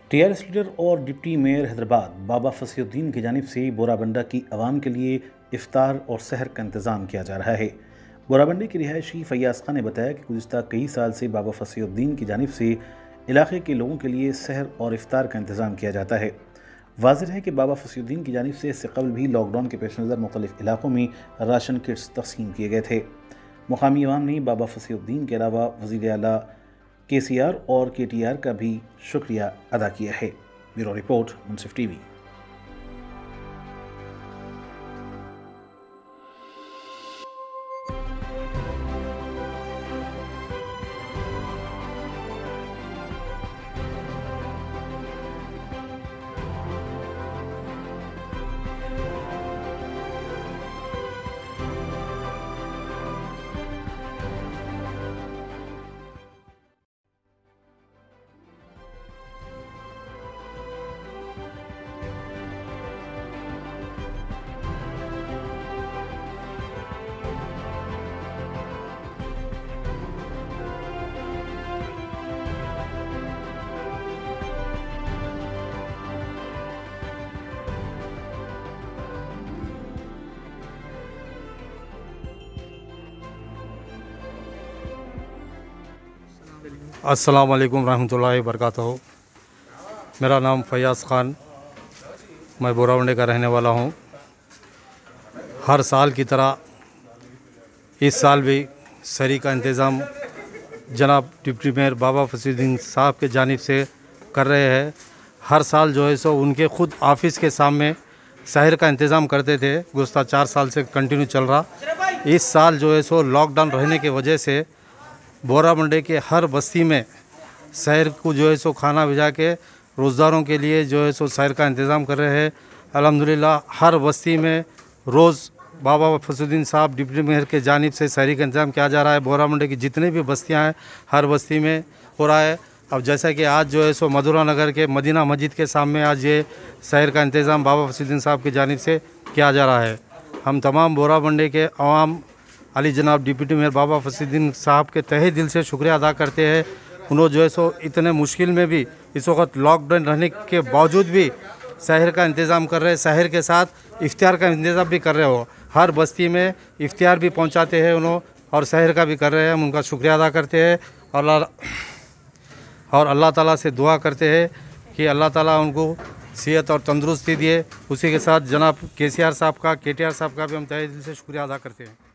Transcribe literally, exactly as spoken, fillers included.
TRS leader और deputy mayor Hyderabad Baba Fasiuddin की जानिब से बोराबंडा की आवाम के लिए इफ्तार और सहर का इंतज़ाम किया जा रहा है। बोराबंडे के रिहायशी फैयाज खान ने बताया कि गुज़िश्ता कई साल से बाबा फसीउद्दीन की जानिब से इलाके के लोगों के लिए सहर और इफ्तार का इंतज़ाम किया जाता है। वाज़ेह है कि बाबा फसीउद्दीन की जानिब से इससे कबल भी लॉकडाउन के पेश नज़र मुख्तलिफ इलाकों में राशन किट्स तक़सीम किए गए थे। मुकामी अवाम ने बाबा फसीउद्दीन के अलावा वज़ीर आला के सी आर और के टी आर का भी शुक्रिया अदा किया है। Bureau report, Munsif TV. अस्सलाम वालेकुम रहमतुल्लाहि वबरकातुहू। मेरा नाम फैयाज ख़ान, मैं बोराबंडे का रहने वाला हूँ। हर साल की तरह इस साल भी सहरी का इंतज़ाम जनाब डिप्टी मेयर बाबा फसीउद्दीन साहब के जानिब से कर रहे हैं। हर साल जो है सो उनके ख़ुद ऑफिस के सामने सहर का इंतज़ाम करते थे। गुज़श्ता चार साल से कंटिन्यू चल रहा। इस साल जो है सो लॉकडाउन रहने की वजह से बोराबंडे के हर बस्ती में सहर को जो है सो खाना भिजा के रोज़दारों के लिए जो है सो सहर का इंतज़ाम कर रहे हैं। अल्हम्दुलिल्लाह हर बस्ती में रोज़ बाबा फसीउद्दीन साहब डिप्टी मेयर के जानिब से सहरी का इंतज़ाम किया जा रहा है। बोराबंडे की जितनी भी बस्तियां हैं हर बस्ती में हो रहा है। अब जैसा कि आज जो है सो मधुरा नगर के मदीना मस्जिद के सामने आज ये सहर का इंतज़ाम बाबा फसीउद्दीन साहब की जानिब से किया जा रहा है। हम तमाम बोराबंडे के अवाम अली जनाब डिप्टी मेयर बाबा फसीउद्दीन साहब के तहे दिल से शुक्रिया अदा करते हैं। उन्होंने जो है सो इतने मुश्किल में भी इस वक्त लॉकडाउन रहने के बावजूद भी सहर का इंतज़ाम कर रहे हैं। सहर के साथ इफ्तार का इंतज़ाम भी कर रहे हो। हर बस्ती में इफ्तार भी पहुंचाते हैं उन्होंने और सहर का भी कर रहे हैं। हम उनका शुक्रिया अदा करते हैं और और अल्लाह ताला से दुआ करते हैं कि अल्लाह ताला उनको सेहत और तंदुरुस्ती दिए। उसी के साथ जनाब के सी आर साहब का, के टी आर साहब का भी हम तहे दिल से शुक्रिया अदा करते हैं।